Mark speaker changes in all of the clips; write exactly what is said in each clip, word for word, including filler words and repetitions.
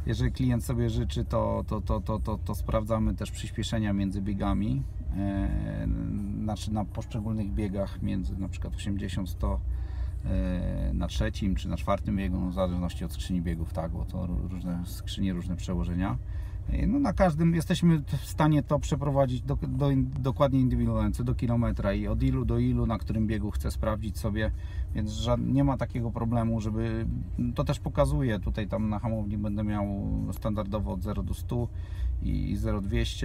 Speaker 1: jeżeli klient sobie życzy, to, to, to, to, to, to sprawdzamy też przyspieszenia między biegami, e, znaczy na poszczególnych biegach między na przykład osiemdziesiąt sto e, na trzecim czy na czwartym biegu, no w zależności od skrzyni biegów, tak, bo to różne skrzynie, różne przełożenia. No na każdym jesteśmy w stanie to przeprowadzić do, do, dokładnie indywidualnie, co do kilometra i od ilu do ilu, na którym biegu chcę sprawdzić sobie, więc żad, nie ma takiego problemu, żeby, to też pokazuje, tutaj tam na hamowni będę miał standardowo od zera do stu i zero do dwustu,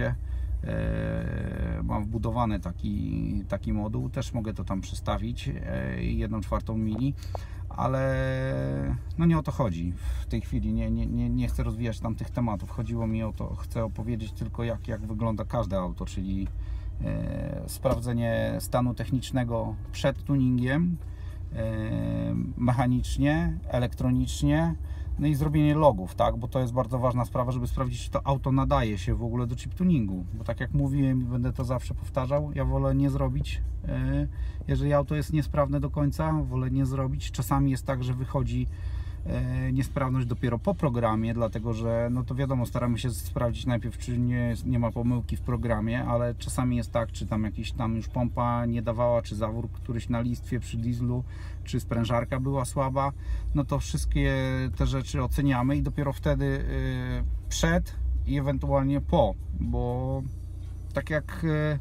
Speaker 1: e, mam wbudowany taki, taki moduł, też mogę to tam przestawić, e, jedną czwartą mili, ale no nie o to chodzi w tej chwili, nie, nie, nie, nie chcę rozwijać tam tych tematów, chodziło mi o to, chcę opowiedzieć tylko jak, jak wygląda każde auto, czyli e, sprawdzenie stanu technicznego przed tuningiem, e, mechanicznie, elektronicznie, no i zrobienie logów, tak, bo to jest bardzo ważna sprawa, żeby sprawdzić, czy to auto nadaje się w ogóle do chip tuningu, bo tak jak mówiłem i będę to zawsze powtarzał, ja wolę nie zrobić, jeżeli auto jest niesprawne do końca, wolę nie zrobić. Czasami jest tak, że wychodzi niesprawność dopiero po programie, dlatego że, no to wiadomo, staramy się sprawdzić najpierw, czy nie, nie ma pomyłki w programie, ale czasami jest tak, czy tam jakiś tam już pompa nie dawała, czy zawór któryś na listwie przy dieslu, czy sprężarka była słaba, no to wszystkie te rzeczy oceniamy i dopiero wtedy yy, przed i ewentualnie po, bo tak jak yy,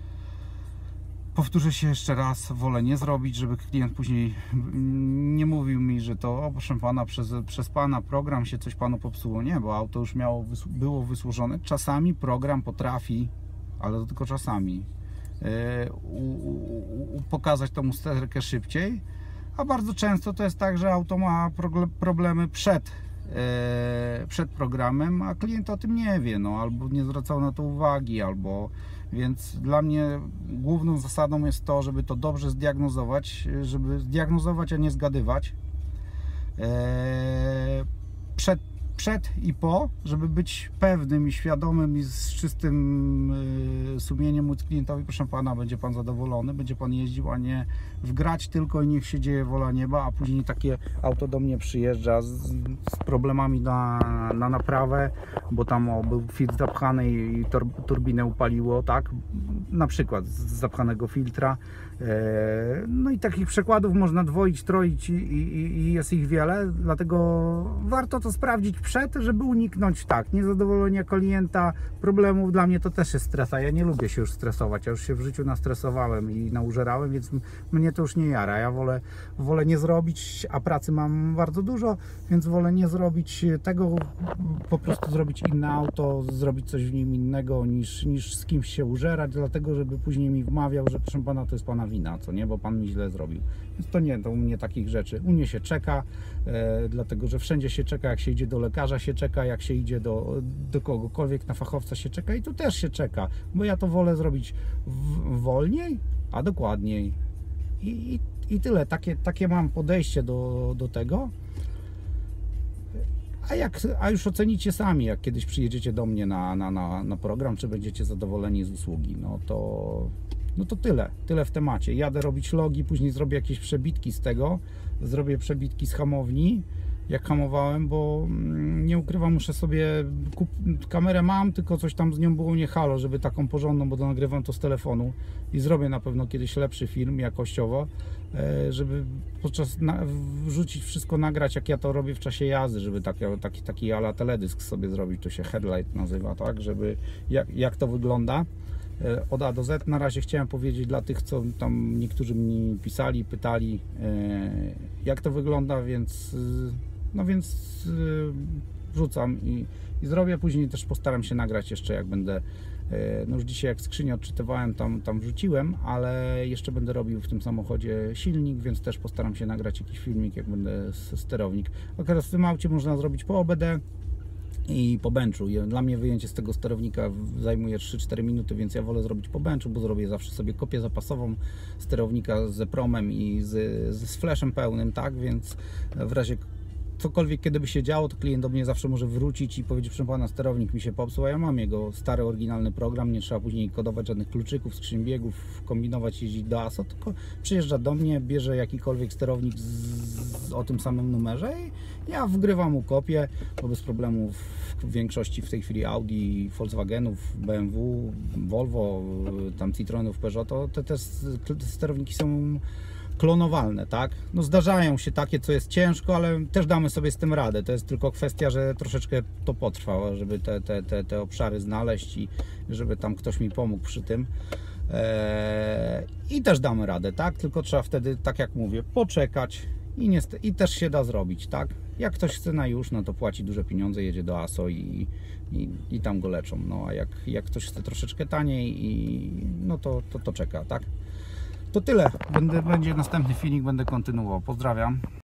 Speaker 1: powtórzę się jeszcze raz, wolę nie zrobić, żeby klient później nie mówił mi, że to, o proszę pana, przez, przez pana program się coś panu popsuło. Nie, bo auto już miało, było wysłużone. Czasami program potrafi, ale to tylko czasami, yy, u, u, u, pokazać tą usterkę szybciej, a bardzo często to jest tak, że auto ma problemy przed, yy, przed programem, a klient o tym nie wie, no, albo nie zwracał na to uwagi, albo... Więc dla mnie główną zasadą jest to, żeby to dobrze zdiagnozować, żeby zdiagnozować, a nie zgadywać eee, przed, przed i po, żeby być pewnym i świadomym i z czystym e, sumieniem móc klientowi, proszę pana, będzie pan zadowolony, będzie pan jeździł, a nie wgrać tylko i niech się dzieje wola nieba, a później takie auto do mnie przyjeżdża z, z problemami na, na naprawę, bo tam o, był filtr zapchany i tor, turbinę upaliło, tak, na przykład z zapchanego filtra. No i takich przykładów można dwoić, troić i, i, i jest ich wiele, dlatego warto to sprawdzić przed, żeby uniknąć tak, niezadowolenia klienta, problemów. Dla mnie to też jest stres, a ja nie lubię się już stresować, ja już się w życiu nastresowałem i naużerałem, więc mnie to już nie jara, ja wolę, wolę nie zrobić, a pracy mam bardzo dużo, więc wolę nie zrobić tego, po prostu zrobić inne auto, zrobić coś w nim innego niż, niż z kimś się użerać, dlatego żeby później mi wmawiał, że proszę pana, to jest pana wina, co nie, bo pan mi źle zrobił. Więc to nie, to u mnie takich rzeczy. U mnie się czeka, e, dlatego że wszędzie się czeka, jak się idzie do lekarza się czeka, jak się idzie do, do kogokolwiek, na fachowca się czeka i tu też się czeka, bo ja to wolę zrobić w, wolniej, a dokładniej. I, i, i tyle. Takie, takie mam podejście do, do tego. A, jak, a już ocenicie sami, jak kiedyś przyjedziecie do mnie na, na, na, na program, czy będziecie zadowoleni z usługi. No to, no to tyle, tyle w temacie. Jadę robić logi, później zrobię jakieś przebitki z tego, zrobię przebitki z hamowni, jak hamowałem, bo nie ukrywam, muszę sobie, kup, kamerę mam, tylko coś tam z nią było nie halo, żeby taką porządną, bo to nagrywam to z telefonu i zrobię na pewno kiedyś lepszy film jakościowo, żeby podczas na, wrzucić wszystko, nagrać jak ja to robię w czasie jazdy, żeby taki, taki, taki ala teledysk sobie zrobić, to się headlight nazywa, tak, żeby jak, jak to wygląda od A do Z. Na razie chciałem powiedzieć dla tych, co tam niektórzy mi pisali, pytali, jak to wygląda, więc no więc wrzucam i, i zrobię. Później też postaram się nagrać jeszcze, jak będę, no już dzisiaj jak skrzynię odczytywałem, tam, tam wrzuciłem, ale jeszcze będę robił w tym samochodzie silnik, więc też postaram się nagrać jakiś filmik, jak będę sterownik. Akurat w tym aucie można zrobić po O B D i po benchu. Dla mnie wyjęcie z tego sterownika zajmuje trzy cztery minuty, więc ja wolę zrobić po benchu, bo zrobię zawsze sobie kopię zapasową sterownika z promem i z, z flashem pełnym, tak, więc w razie cokolwiek kiedy by się działo, to klient do mnie zawsze może wrócić i powiedzieć: proszę pana, sterownik mi się popsuł, a ja mam jego stary, oryginalny program, nie trzeba później kodować żadnych kluczyków, skrzyń biegów, kombinować, jeździć do A S O, tylko przyjeżdża do mnie, bierze jakikolwiek sterownik z, z, o tym samym numerze i ja wgrywam mu kopię, bo bez problemu w większości w tej chwili Audi, Volkswagenów, B M W, Volvo, tam Citroenów, Peugeot, to te, te sterowniki są klonowalne, tak? No zdarzają się takie, co jest ciężko, ale też damy sobie z tym radę. To jest tylko kwestia, że troszeczkę to potrwa, żeby te, te, te, te obszary znaleźć i żeby tam ktoś mi pomógł przy tym. Eee, I też damy radę, tak? Tylko trzeba wtedy, tak jak mówię, poczekać i, niestety, i też się da zrobić, tak? Jak ktoś chce na już, no to płaci duże pieniądze, jedzie do A S O i, i, i tam go leczą. No a jak, jak ktoś chce troszeczkę taniej, i, no to, to, to czeka, tak? To tyle. Będę, będzie następny filmik, będę kontynuował. Pozdrawiam.